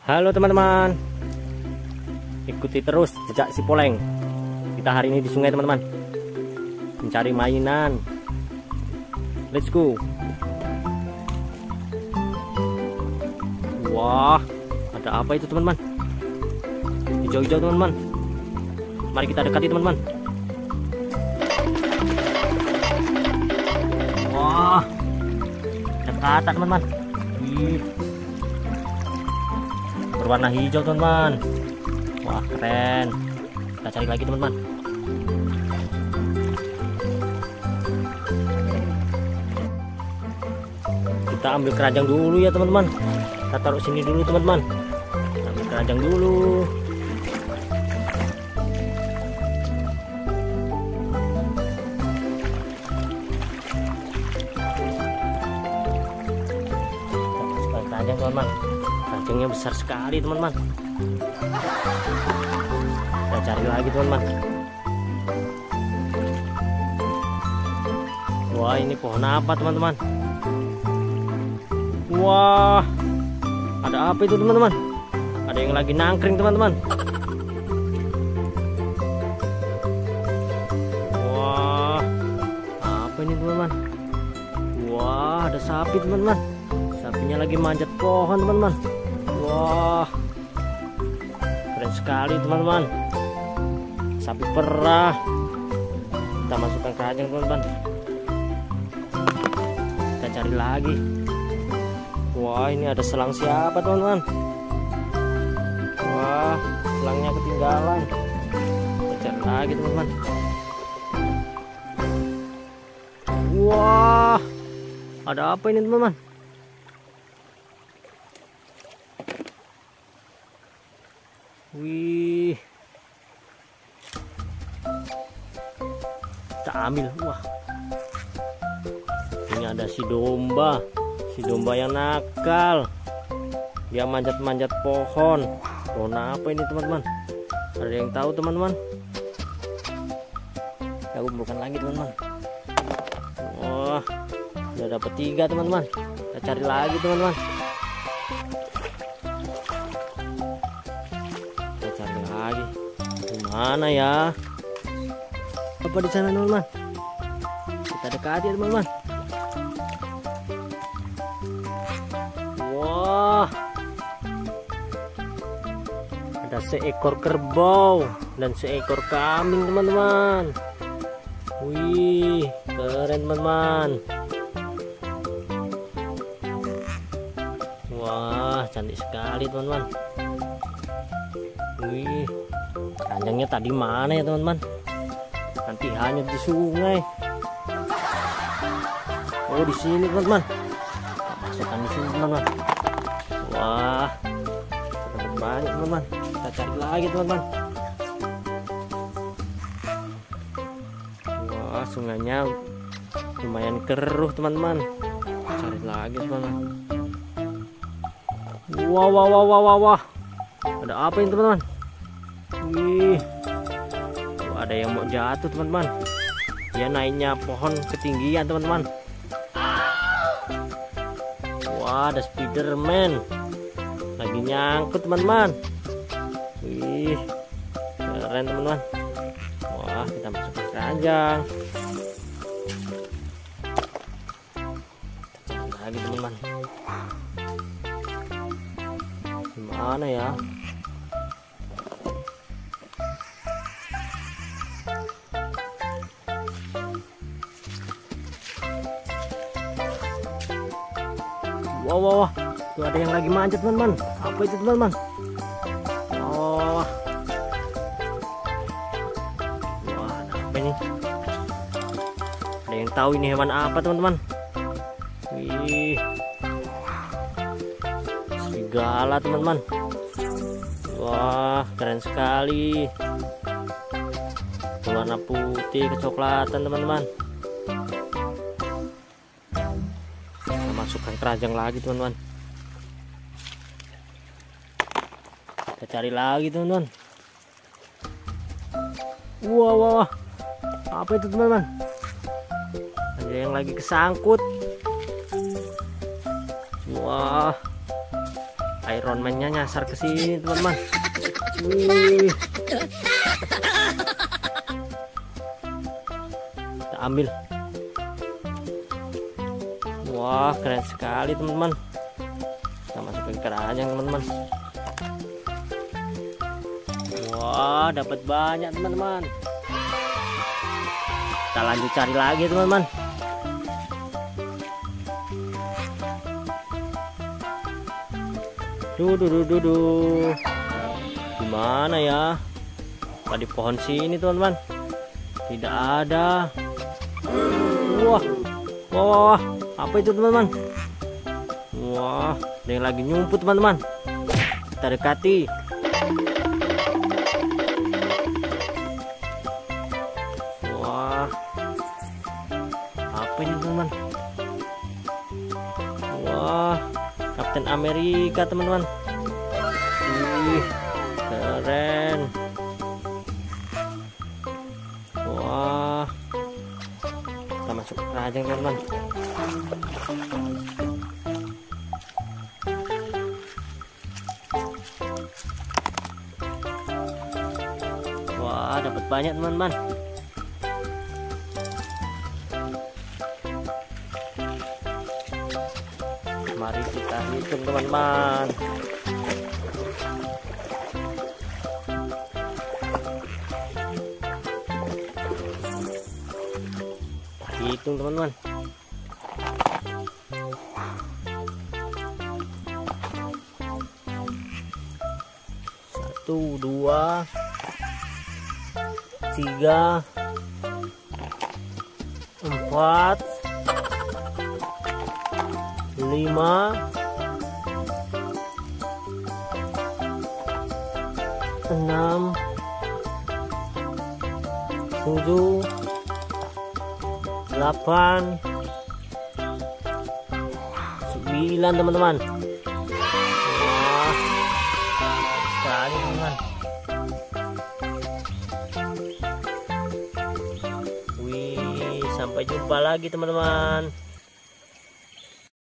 Halo teman-teman, ikuti terus jejak si Poleng. Kita hari ini di sungai teman-teman, mencari mainan. Let's go. Wah, ada apa itu teman-teman? Hijau-hijau teman-teman. Mari kita dekati teman-teman. Wah, dekatan teman-teman. Berwarna hijau teman-teman. Wah, keren. Kita cari lagi teman-teman. Kita ambil keranjang dulu ya teman-teman. Kita taruh sini dulu teman-teman. Ambil keranjang dulu. Keranjang teman-teman. Keranjangnya besar sekali teman-teman. Kita cari lagi teman-teman. Wah, ini pohon apa teman-teman? Wah, ada apa itu teman-teman? Ada yang lagi nangkring teman-teman. Wah, apa ini teman-teman? Wah, ada sapi teman-teman. Sapinya lagi manjat pohon teman-teman. Wah, keren sekali teman-teman. Sapi perah. Kita masukkan keranjang teman-teman. Kita cari lagi. Wah, ini ada selang siapa teman-teman? Wah, selangnya ketinggalan. Kita cari lagi teman-teman. Wah, ada apa ini teman-teman? Wih, kita ambil. Wah, ini ada si domba yang nakal. Dia manjat-manjat pohon. Pohon apa ini teman-teman? Ada yang tahu teman-teman? Kita kumpulkan lagi teman-teman. Wah, udah dapat 3 teman-teman. Kita cari lagi teman-teman. Lagi gimana ya? Apa di sana teman-teman? Kita dekati ya teman-teman. Wah, ada seekor kerbau dan seekor kambing teman-teman. Wih, keren teman-teman. Wah, cantik sekali teman-teman. Wih, keranjangnya tadi mana ya teman-teman? Nanti hanyut di sungai. Oh, di sini teman-teman. Masukkan di sini teman-teman. Wah, dapat banyak teman-teman. Kita cari lagi teman-teman. Wah, sungainya lumayan keruh teman-teman. Cari lagi teman-teman. Wah. Ada apa ini teman-teman? Wih, ada yang mau jatuh teman-teman. Dia naiknya pohon ketinggian teman-teman. Wah, ada Spiderman lagi nyangkut teman-teman. Wih, keren teman-teman. Wah, kita masukkan keranjang. Kita cari lagi teman-teman. Gimana ya? Wah, tuh ada yang lagi manjat teman-teman. Apa itu teman-teman? Wah, ada apa ini? Ada yang tahu ini hewan apa teman-teman? Wih, serigala teman-teman. Wah, keren sekali. Warna putih kecoklatan teman-teman. Masukkan keranjang lagi teman-teman. Kita cari lagi teman-teman. Wah, apa itu teman-teman? Ada yang lagi kesangkut. Wah, Iron Man-nya nyasar ke sini teman-teman. Wih. Kita ambil. Wah, keren sekali teman-teman. Kita masukin ke keranjang teman-teman. Wah, dapat banyak teman-teman. Kita lanjut cari lagi teman-teman. Duh. Gimana ya? Di pohon sini teman-teman. Tidak ada. Wah. Apa itu teman-teman? Wah, ada yang lagi nyumput teman-teman. Kita dekati. Wah, apa ini teman-teman? Wah, Kapten Amerika teman-teman. Wih, keren. Wah, kita masuk ke keranjang teman-teman. Wah, dapat banyak teman-teman. Mari kita hitung teman-teman. Hitung teman-teman. 1, 2, 3, 4, 5, 6, 7, 8, 9 teman-teman. Wah, sekali teman-teman. Wih, sampai jumpa lagi teman-teman.